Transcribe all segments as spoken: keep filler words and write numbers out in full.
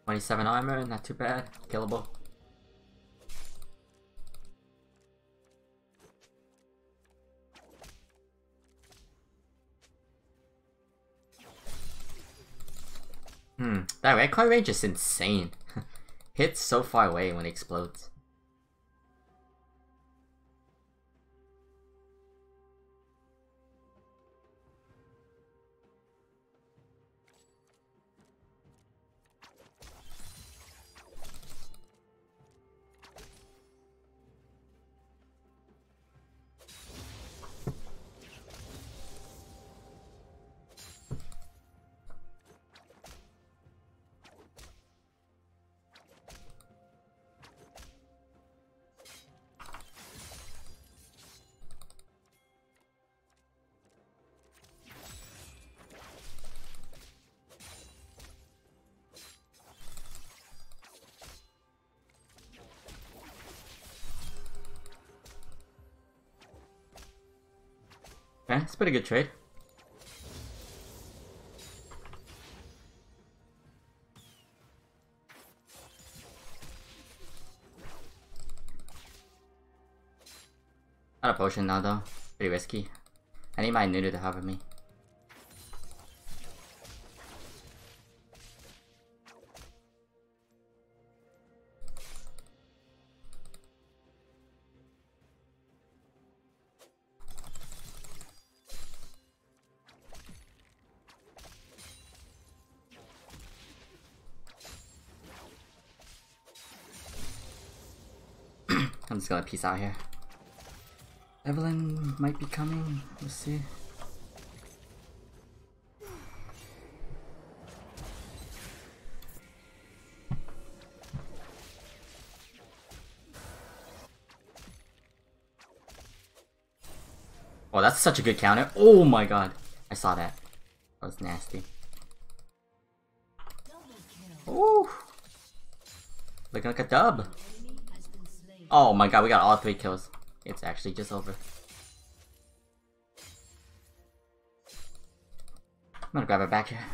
twenty-seven armor, not too bad. Killable. Hmm, that red card range is insane. Hits so far away when it explodes. Okay, it's a pretty good trade. Not a potion now though. Pretty risky. I need my Nunu to hover me. I'm just gonna peace out here. Evelynn might be coming. Let's see. Oh, that's such a good counter. Oh my god. I saw that. That was nasty. Ooh. Looking like a dub. Oh my god, we got all three kills. It's actually just over. I'm gonna grab her back here.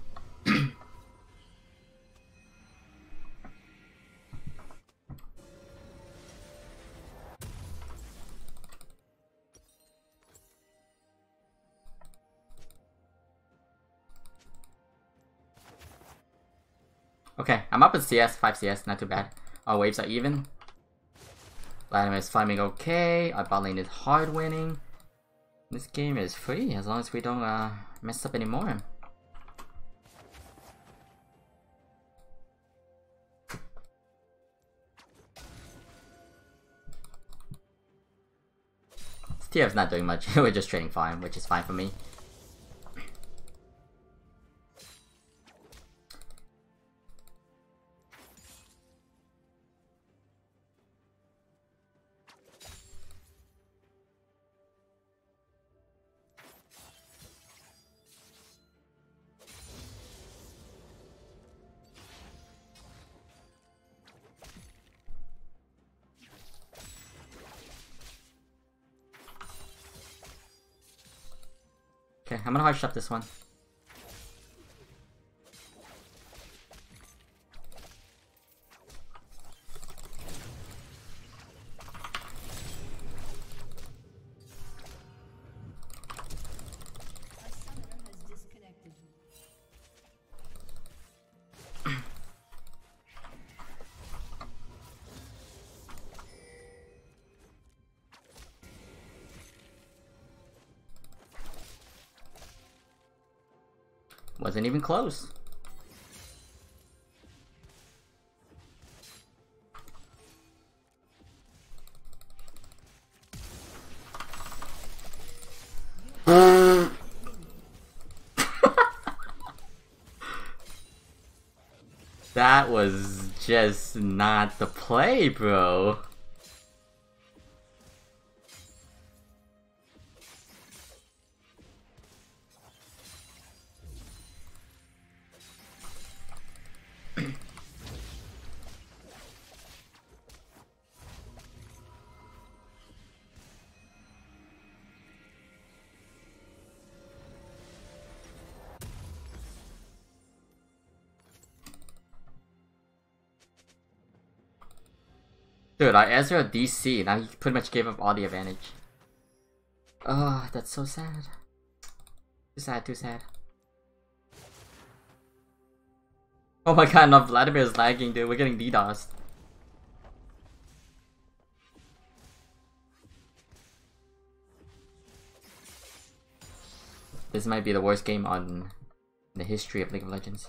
Okay, I'm up in C S, five C S, not too bad. Our waves are even. Vladimir is farming okay, our bot lane is hard winning. This game is free as long as we don't uh, mess up anymore. T F's not doing much, we're just trading farm, which is fine for me. Okay, I'm gonna hard shove this one. Wasn't even close. That was just not the play, bro. Dude, I Ezreal D C, now he pretty much gave up all the advantage. Oh, that's so sad. Too sad, too sad. Oh my god, no, Vladimir is lagging, dude. We're getting DDoSed. This might be the worst game on the history of League of Legends.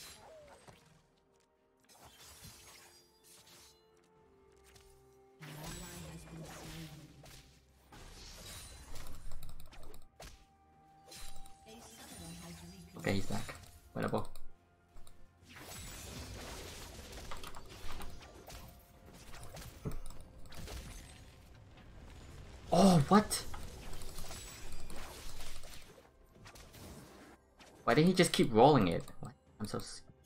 Okay, he's back. Winnable. Oh, what? Why didn't he just keep rolling it? What? I'm so...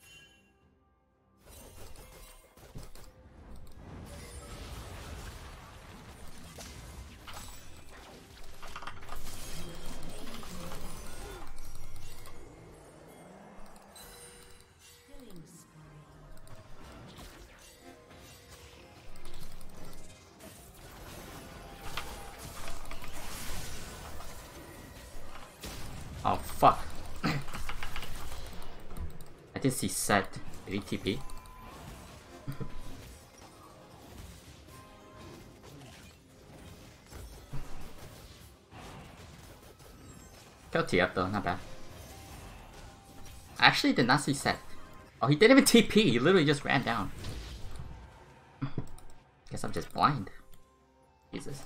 Oh, fuck. I didn't see set. Did he T P? Go T up though, not bad. I actually did not see set. Oh, he didn't even T P, he literally just ran down. Guess I'm just blind. Jesus.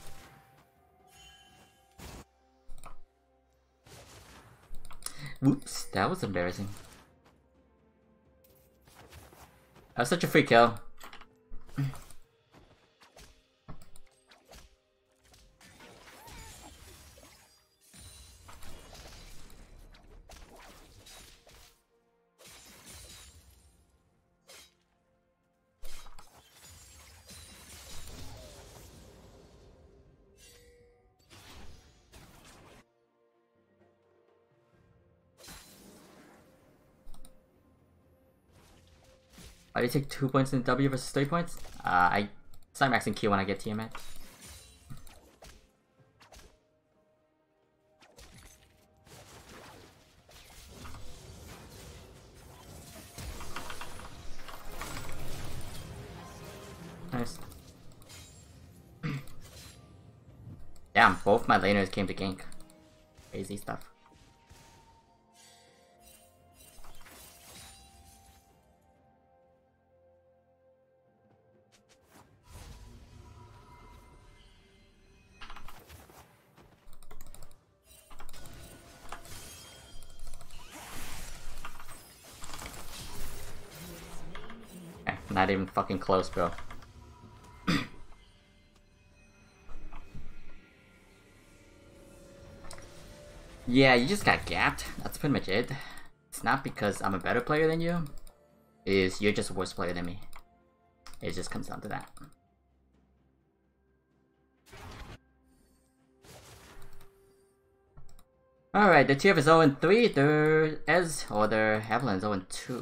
Whoops, that was embarrassing. That was such a free kill. Why do you take two points in W versus three points? Uh, I start maxing Q when I get T M A. Nice. Damn, both my laners came to gank. Crazy stuff. Not even fucking close, bro. Yeah, you just got gapped. That's pretty much it. It's not because I'm a better player than you. It is you're just a worse player than me. It just comes down to that. Alright, the T F is zero and three, their Ez or their Evelynn is zero and two.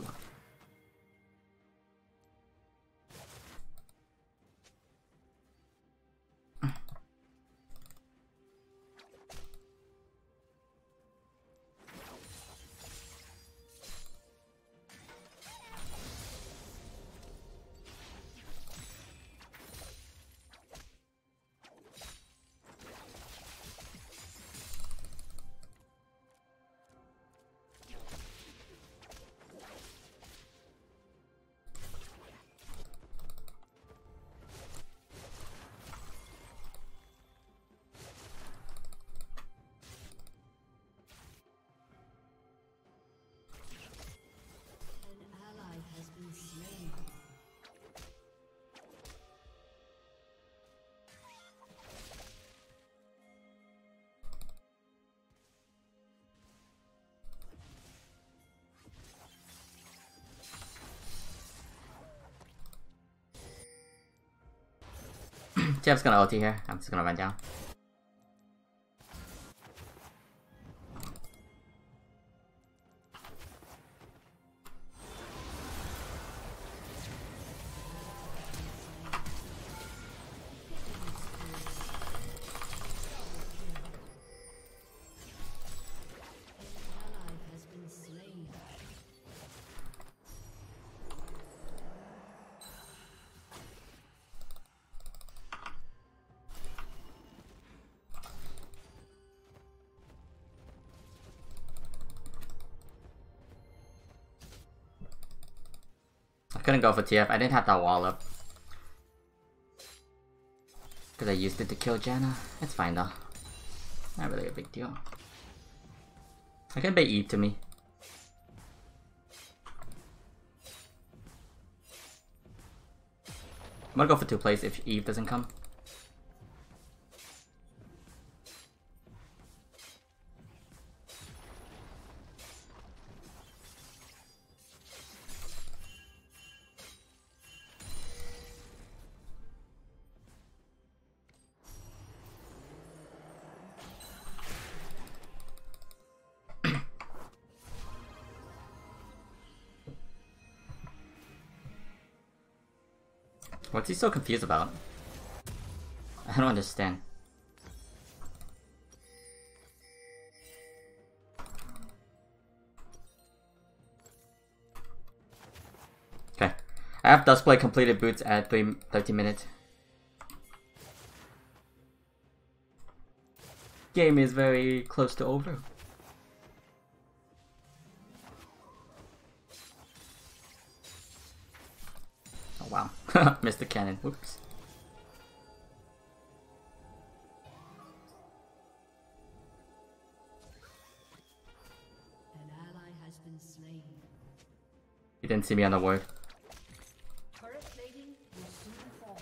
Jeff's gonna ulti here. I'm just gonna run down. I couldn't go for T F. I didn't have that wall up. Because I used it to kill Janna. It's fine though. Not really a big deal. I can bait Eve to me. I'm gonna go for two plays if Eve doesn't come. What's he so confused about? I don't understand. Okay. I have Duskblade completed boots at three, thirteen minutes. Game is very close to over. Oh wow. Missed the cannon. Whoops. An ally has been slain. He didn't see me on the word. Turret plating will soon fall.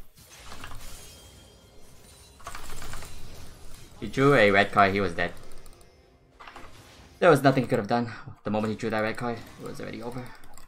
He drew a red card, he was dead. There was nothing he could have done. The moment he drew that red card, it was already over.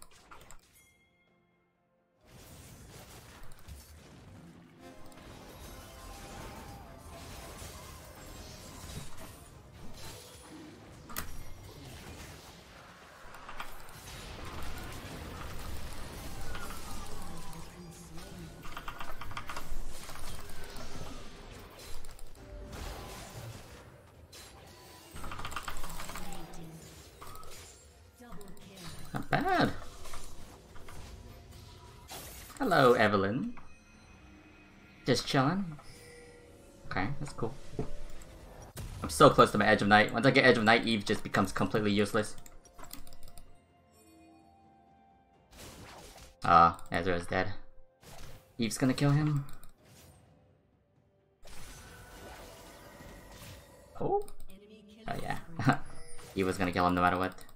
Not bad. Hello, Evelyn. Just chilling. Okay, that's cool. I'm so close to my Edge of Night. Once I get Edge of Night, Eve just becomes completely useless. Ah, uh, Ezra's dead. Eve's gonna kill him. Oh? Oh yeah. Eve was gonna kill him no matter what.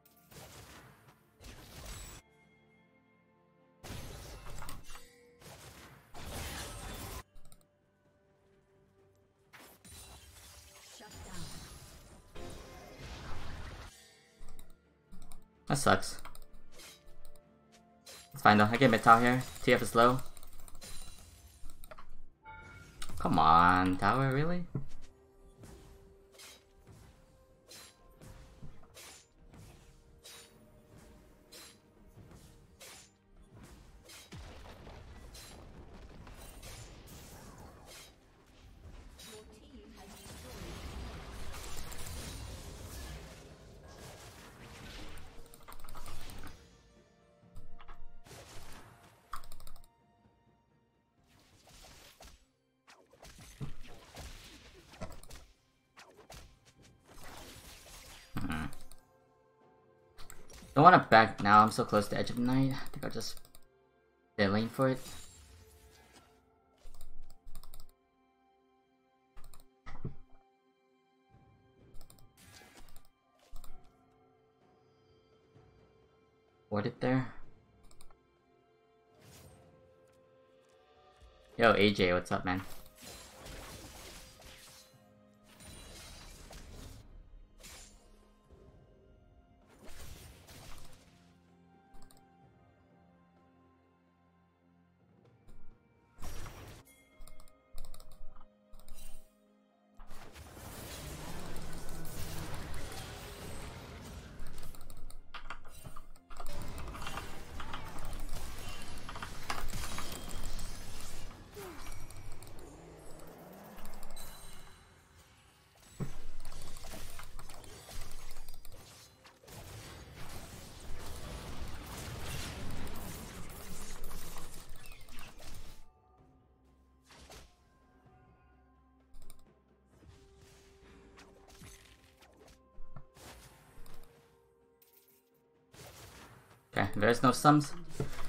That sucks. It's fine though, I get mid tower here. T F is low. Come on, tower, really? Don't want to back now, I'm so close to Edge of Night. I think I'll just stay lane for it. Ward it there. Yo, A J, what's up, man? Okay, there's no sums.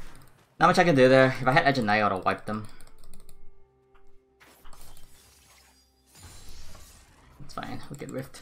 Not much I can do there. If I had Edge of Night, I would have wiped them. It's fine. We'll get Rift.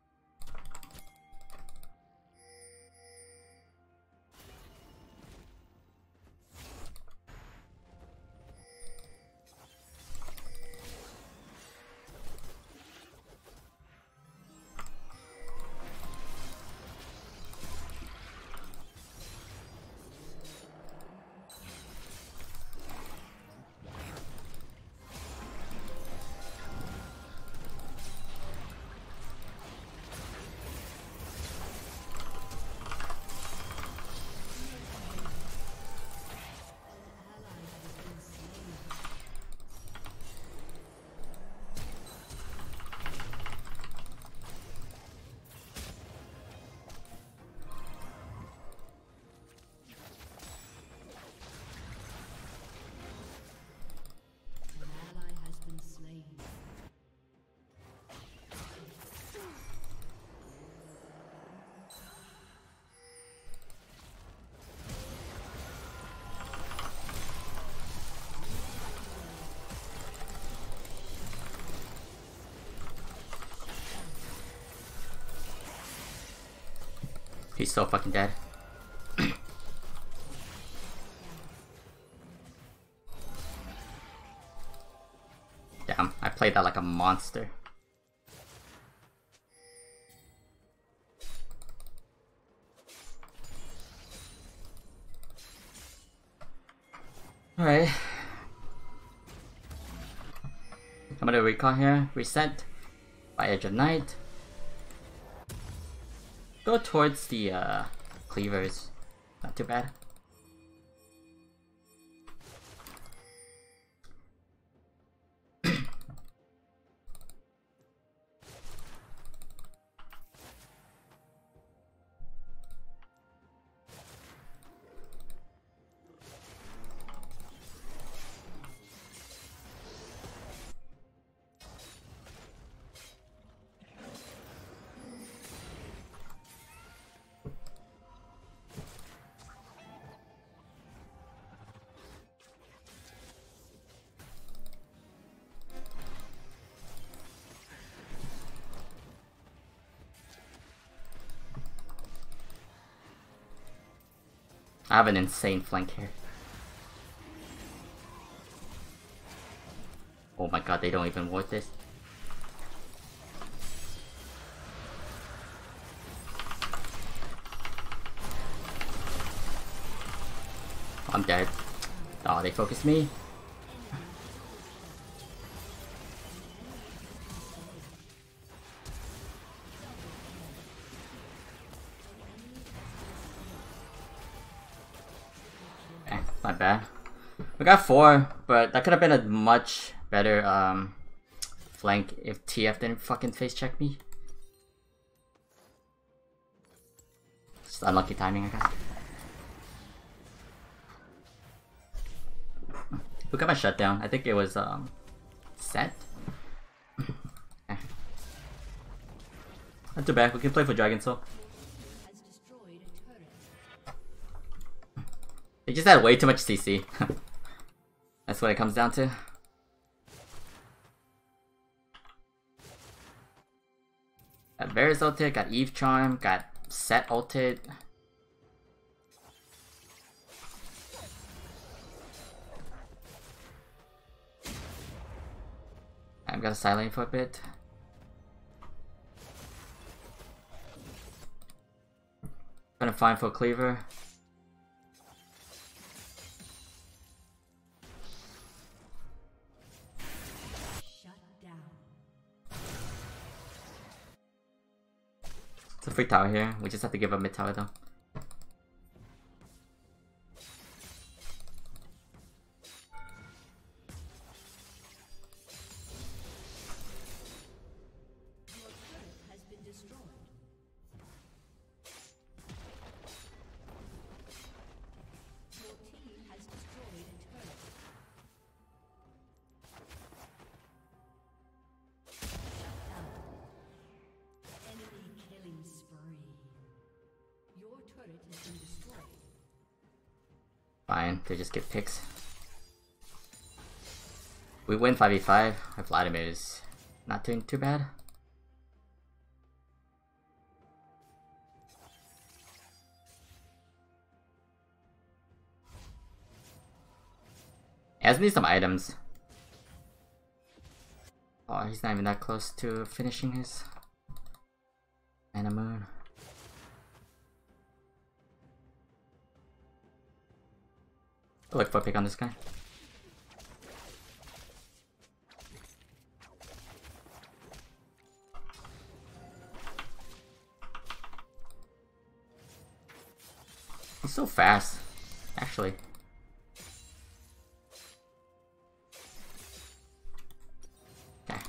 He's so fucking dead. Damn, I played that like a monster. Alright. I'm gonna recall here. Reset. By Edge of Night. Go towards the uh, cleavers. Not too bad. I have an insane flank here. Oh my god, they don't even want this. I'm dead. Oh, they focused me. Not bad. We got four, but that could have been a much better um, flank if T F didn't fucking face check me. Just unlucky timing, I guess. Who got my shutdown? I think it was um, Set. Eh. Not too bad. We can play for Dragon Soul. They just had way too much C C. That's what it comes down to. Got Varus ulted, got Eve Charm, got Set ulted. I've got a silent for a bit. Gonna find for Cleaver. It's a free tower here. We just have to give up mid tower though. win. They just get picks. We win five v five. Our Vladimir is not doing too bad. He has me some items. Oh, he's not even that close to finishing his Mana Moon. I'll look for a pick on this guy. He's so fast, actually. Okay.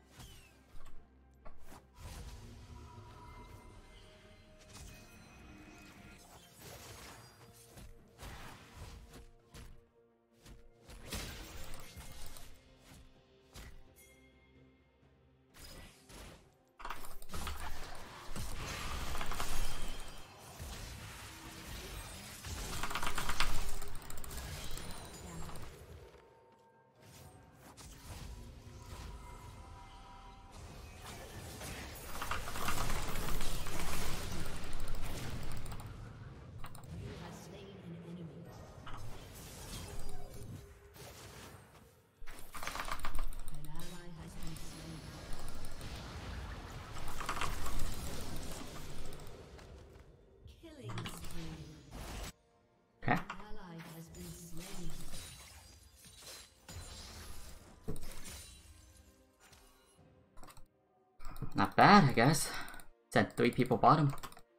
Okay. Not bad, I guess. Sent three people bottom.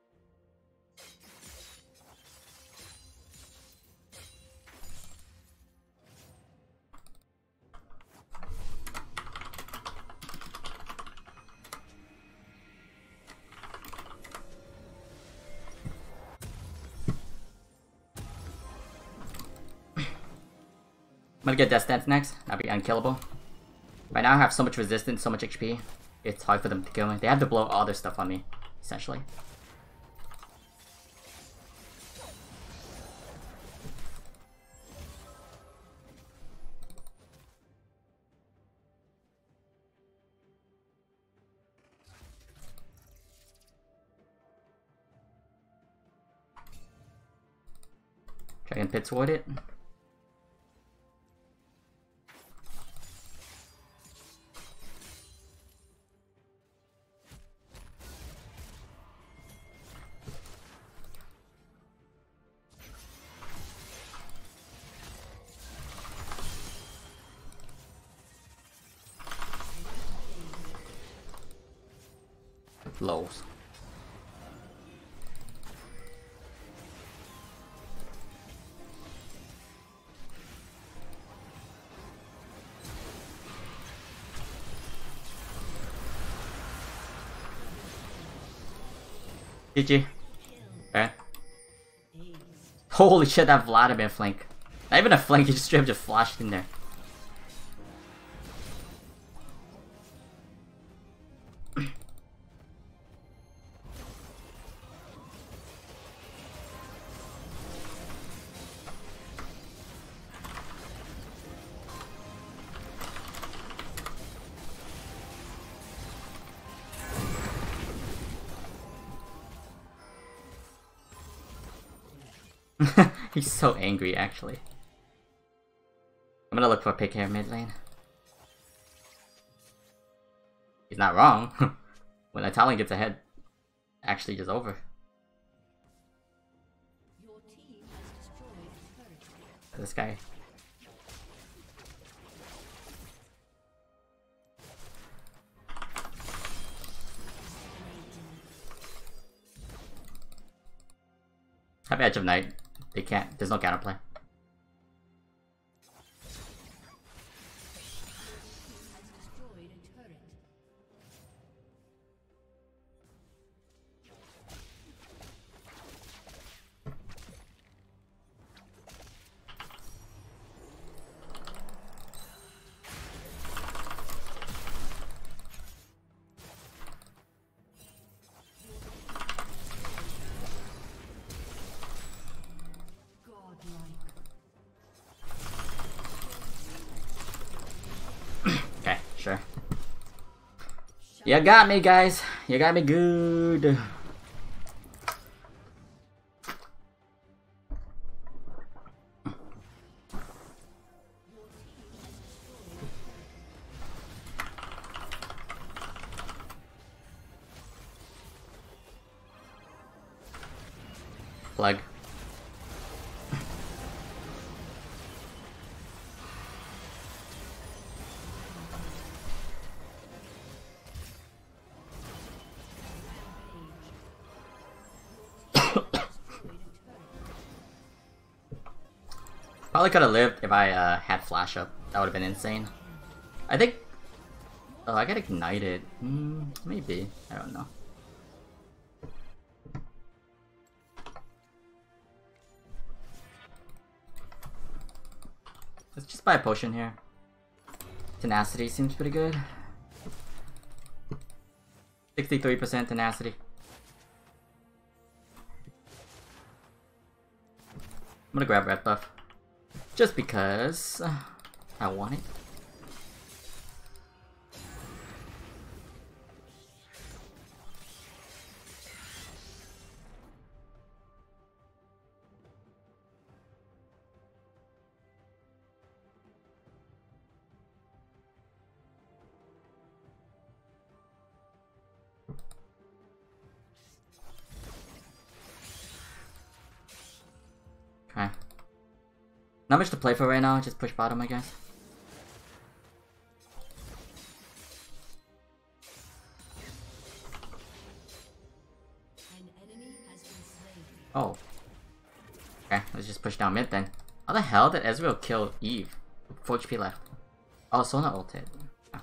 I'm gonna get Death Dance next. I'll be unkillable. Right now I have so much resistance, so much H P. It's hard for them to kill me. They have to blow all their stuff on me, essentially. Try and pit toward it. Lows. G G. Okay. Holy shit, that Vladimir flank. Not even a flank, he just straight up just flashed in there. He's so angry, actually. I'm gonna look for a pick here mid lane. He's not wrong. When Italian gets ahead, actually just over. Your team has destroyed a turret. This guy. Have Edge of Night. They can't. There's no counterplay. Godlike. Sure. You got me, guys. You got me good. Plug. Probably could have lived if I uh, had flash up. That would have been insane. I think. Oh, I got ignited. Hmm, maybe. I don't know. Let's just buy a potion here. Tenacity seems pretty good. sixty-three percent tenacity. I'm gonna grab red buff. Just because uh, I want it. Okay. Not much to play for right now, just push bottom, I guess. An enemy has been slain. Oh. Okay, let's just push down mid then. How the hell did Ezreal kill Eve? four H P left. Oh, Sona ulted. Oh.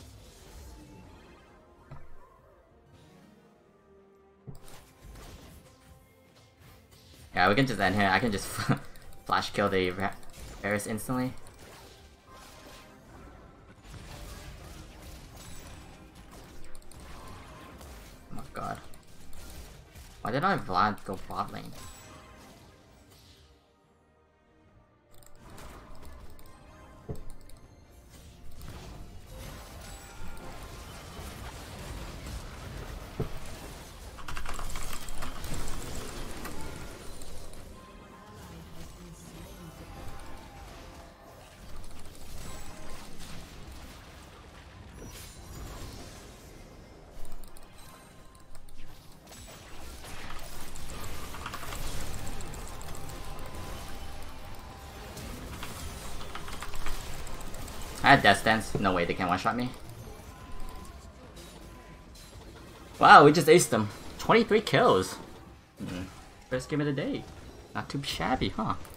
Yeah, we can just end here. I can just flash kill the Varus instantly. Oh my god. Why did I Vlad go bot lane? I had Death Dance. No way they can one-shot me. Wow, we just aced them. twenty-three kills. Mm. First game of the day. Not too shabby, huh?